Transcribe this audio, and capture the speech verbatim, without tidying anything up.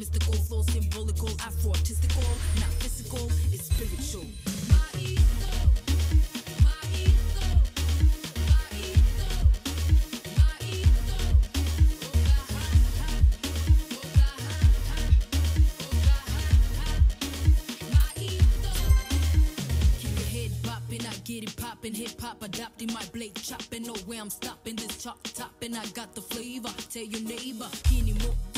mystical, flow symbolical, Afro-artistical, not physical, it's spiritual. Get it poppin', hip hop adopting my blade chopping. Know where I'm stopping this chop topping. I got the flavor. Tell your neighbor, kini mo